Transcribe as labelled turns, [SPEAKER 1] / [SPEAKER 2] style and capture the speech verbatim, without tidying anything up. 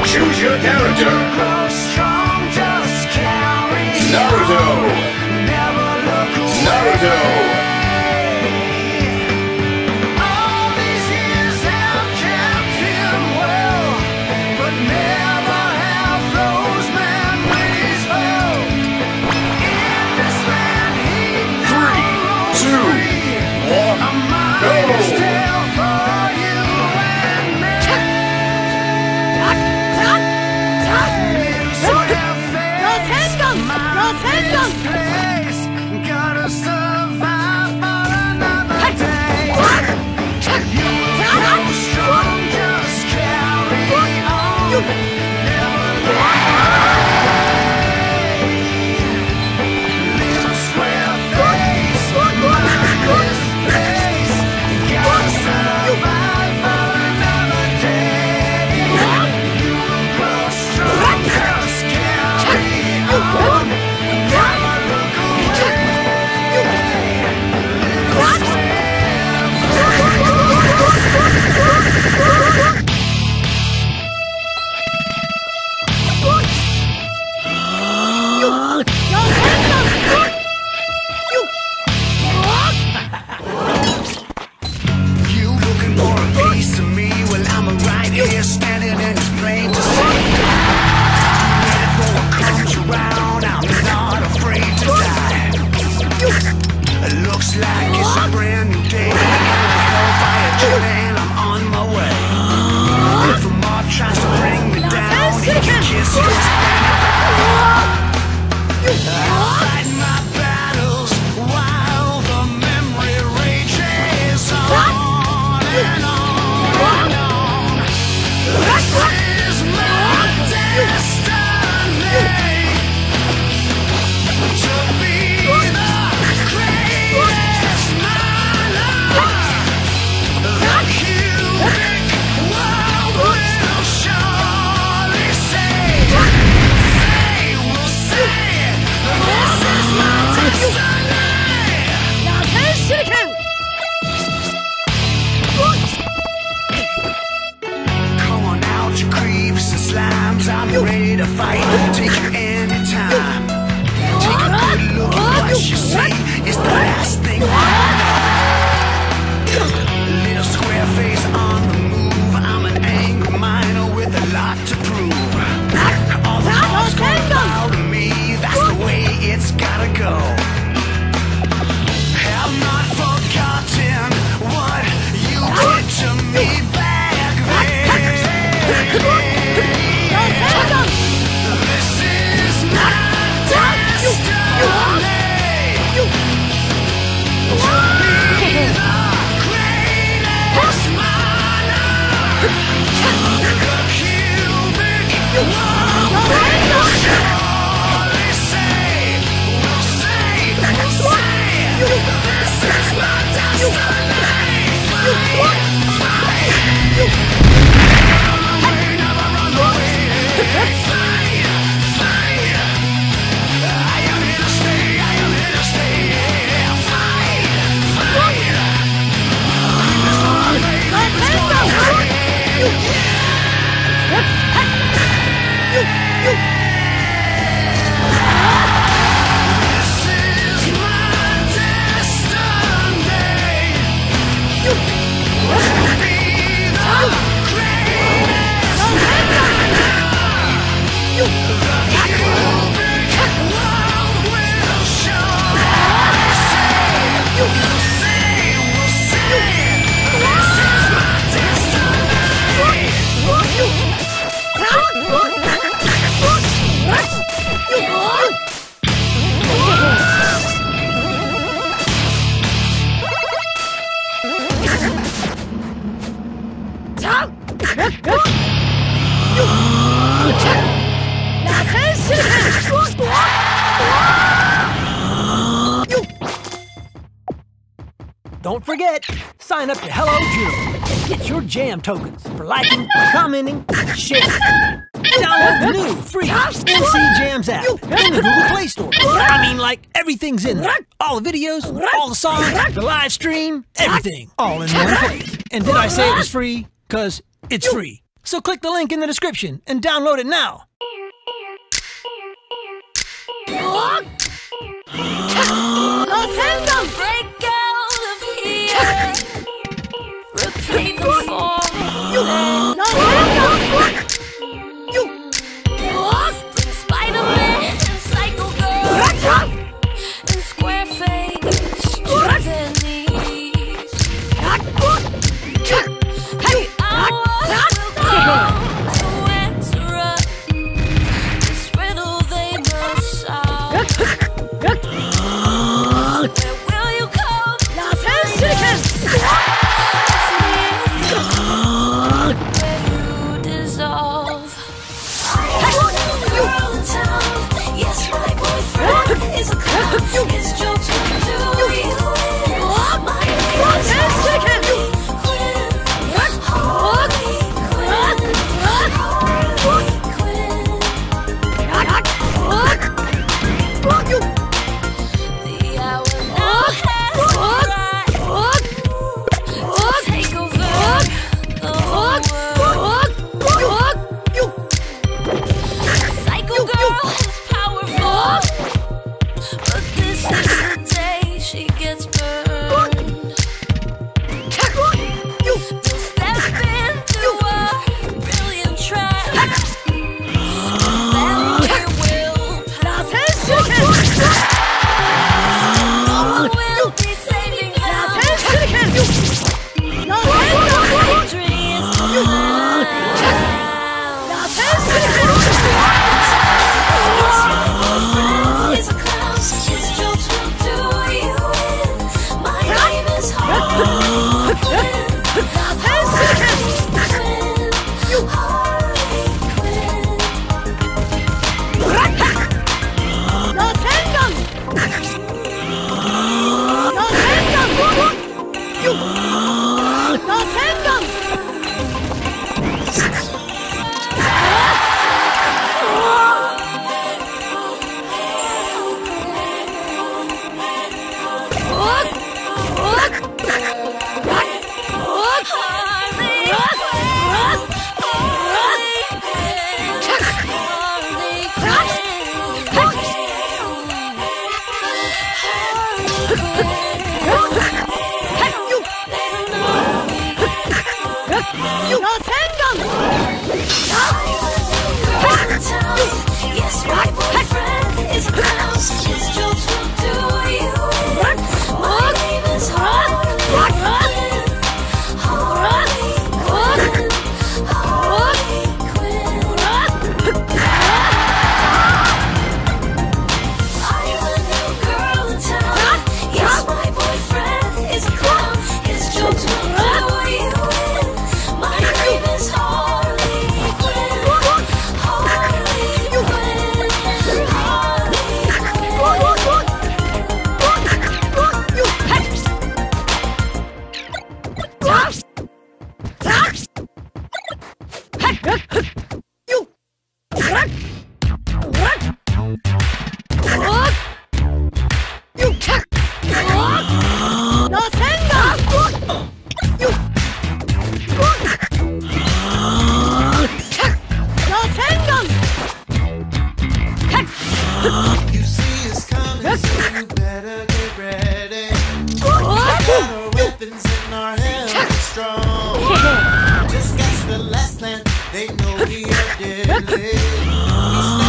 [SPEAKER 1] Choose your character. Naruto. Naruto.
[SPEAKER 2] Don't forget, sign up to Hello Juno and get your jam tokens for liking, commenting, and sharing. Download the new free M C Jams app in the Google Play Store. I mean, like, everything's in there. All the videos, all the songs, the live stream, everything. All in one place. And did I say it was free? Because it's free. So click the link in the description and download it now.
[SPEAKER 3] Break out of here. Repeat the formula. Bring Spider-Man and Psycho Girl and Squareface to their knees. The hour will come to answer us this riddle they must solve. Where will you come? Where you dissolve. I want a girl in town. Yes, my boyfriend is a clown. His jokes will do you in. My name is Harley Quinn. Harley Quinn. Harley Quinn. The hour now has arrived to take over the whole world. Psycho Girl is powerful, but this is the day she gets burned. They'll step into a brilliant trap. Then we will pass. No one will be saving them. Victory is mine. He's a clown. His jokes will do you in. My name is Harley Quinn. Yes, my boyfriend is a clown. His jokes will do you in. My name is Harley Quinn. Harley Quinn. Harley Quinn. I'm a new girl in town. Yes, my boyfriend is a clown. His jokes will do you in. My name is Harley Quinn. Harley Quinn.
[SPEAKER 4] You see us coming, so you better get ready. Our weapons in our hands are strong. Just guess the last plan, they know we are deadly. We